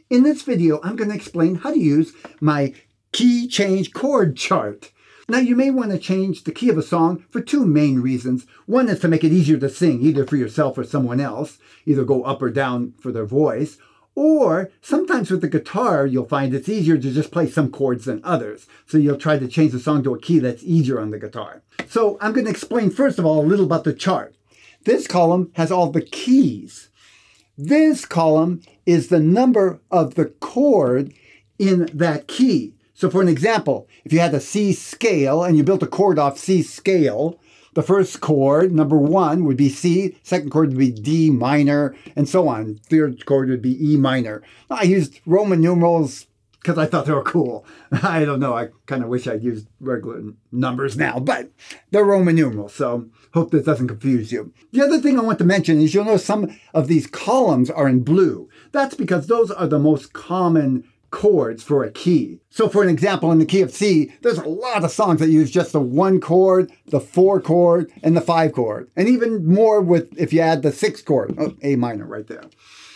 In this video, I'm going to explain how to use my key change chord chart. Now, you may want to change the key of a song for two main reasons. One is to make it easier to sing, either for yourself or someone else, either go up or down for their voice, or sometimes with the guitar, you'll find it's easier to just play some chords than others. So you'll try to change the song to a key that's easier on the guitar. So I'm going to explain, first of all, a little about the chart. This column has all the keys. This column is the number of the chord in that key. So for an example, if you had a C scale and you built a chord off C scale, the first chord, number 1, would be C, second chord would be D minor, and so on. Third chord would be E minor. I used Roman numerals because I thought they were cool. I don't know, I kind of wish I'd used regular numbers now, but they're Roman numerals, so hope this doesn't confuse you. The other thing I want to mention is you'll notice some of these columns are in blue. That's because those are the most common chords for a key. So for an example, in the key of C, there's a lot of songs that use just the 1 chord, the 4 chord, and the 5 chord. And even more with if you add the 6 chord. Oh, A minor right there.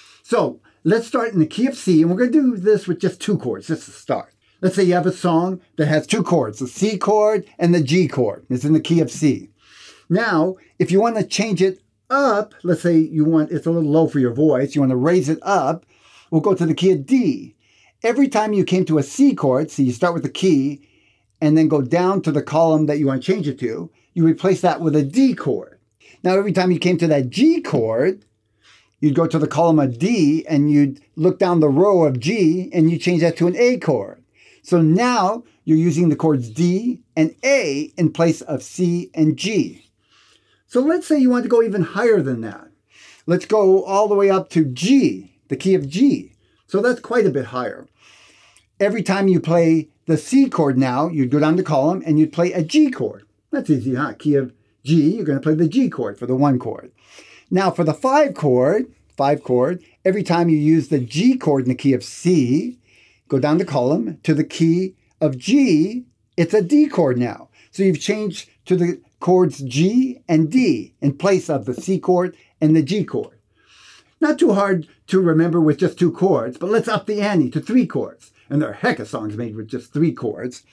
So let's start in the key of C, and we're going to do this with just 2 chords, just to start. Let's say you have a song that has 2 chords, the C chord and the G chord. It's in the key of C. Now, if you want to change it up, let's say it's a little low for your voice, you want to raise it up, we'll go to the key of D. Every time you came to a C chord, so you start with the key and then go down to the column that you want to change it to, you replace that with a D chord. Now, every time you came to that G chord, you'd go to the column of D and you'd look down the row of G and you change that to an A chord. So now you're using the chords D and A in place of C and G. So let's say you want to go even higher than that. Let's go all the way up to G, the key of G. So that's quite a bit higher. Every time you play the C chord now, you'd go down the column and you'd play a G chord. That's easy, huh? Key of G, you're going to play the G chord for the 1 chord. Now for the 5 chord, every time you use the G chord in the key of C, go down the column to the key of G, it's a D chord now. So you've changed to the chords G and D in place of the C chord and the G chord. Not too hard to remember with just 2 chords, but let's up the ante to 3 chords. And there are a heck of songs made with just 3 chords.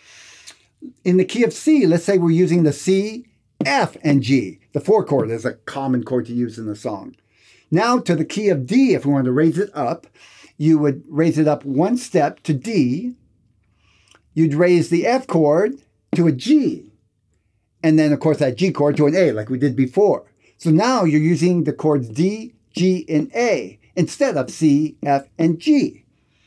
In the key of C, let's say we're using the C, F, and G. The 4 chord is a common chord to use in the song. Now to the key of D, if we want to raise it up, you would raise it up 1 step to D. You'd raise the F chord to a G. And then, of course, that G chord to an A, like we did before. So now you're using the chords D, G, and A instead of C, F, and G.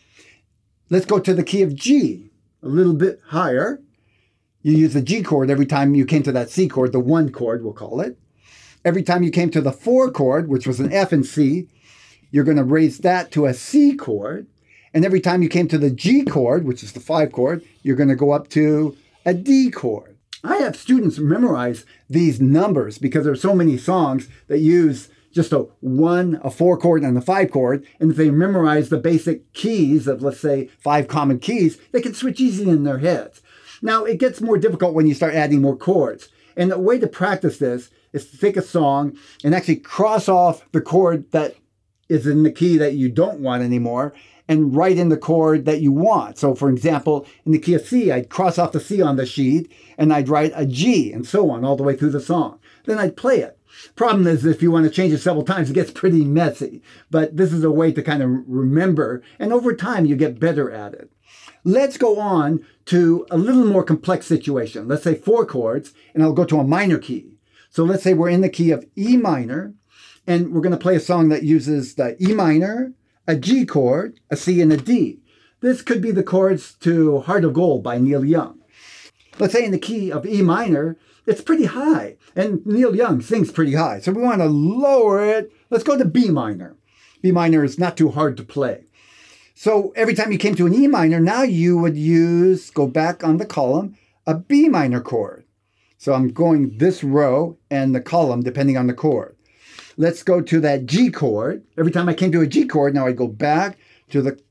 Let's go to the key of G, a little bit higher. You use the G chord every time you came to that C chord, the 1 chord, we'll call it. Every time you came to the 4 chord, which was an F and C, you're going to raise that to a C chord. And every time you came to the G chord, which is the 5 chord, you're going to go up to a D chord. I have students memorize these numbers because there are so many songs that use just a 1, a 4 chord, and a 5 chord. And if they memorize the basic keys of, let's say, 5 common keys, they can switch easily in their heads. Now, it gets more difficult when you start adding more chords. And the way to practice this is to take a song and actually cross off the chord that is in the key that you don't want anymore and write in the chord that you want. So, for example, in the key of C, I'd cross off the C on the sheet and I'd write a G and so on all the way through the song. Then I'd play it. Problem is, if you want to change it several times, it gets pretty messy. But this is a way to kind of remember, and over time, you get better at it. Let's go on to a little more complex situation. Let's say 4 chords, and I'll go to a minor key. So let's say we're in the key of E minor, and we're going to play a song that uses the E minor, a G chord, a C, and a D. This could be the chords to Heart of Gold by Neil Young. Let's say in the key of E minor, it's pretty high, and Neil Young sings pretty high. So we want to lower it. Let's go to B minor. B minor is not too hard to play. So every time you came to an E minor, now you would go back on the column, a B minor chord. So I'm going this row and the column depending on the chord. Let's go to that G chord. Every time I came to a G chord, now I go back to the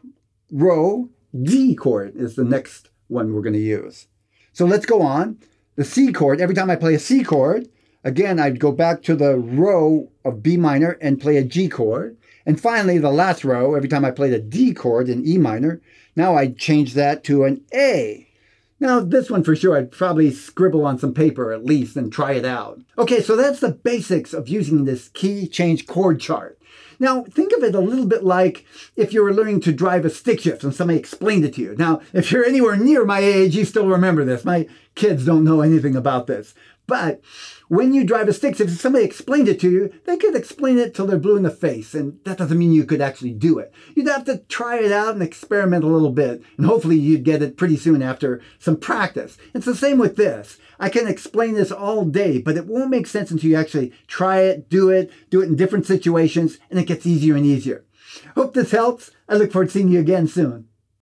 row. D chord is the next one we're going to use. So let's go on. The C chord, every time I play a C chord, again, I'd go back to the row of B minor and play a G chord. And finally, the last row, every time I played a D chord in E minor, now I'd change that to an A. Now, this one for sure, I'd probably scribble on some paper at least and try it out. Okay, so that's the basics of using this key change chord chart. Now, think of it a little bit like if you were learning to drive a stick shift and somebody explained it to you. Now, if you're anywhere near my age, you still remember this. My kids don't know anything about this. But when you drive a stick shift, if somebody explained it to you, they could explain it till they're blue in the face. And that doesn't mean you could actually do it. You'd have to try it out and experiment a little bit. And hopefully you'd get it pretty soon after some practice. It's the same with this. I can explain this all day, but it won't make sense until you actually try it, do it in different situations, and it gets easier and easier. Hope this helps. I look forward to seeing you again soon.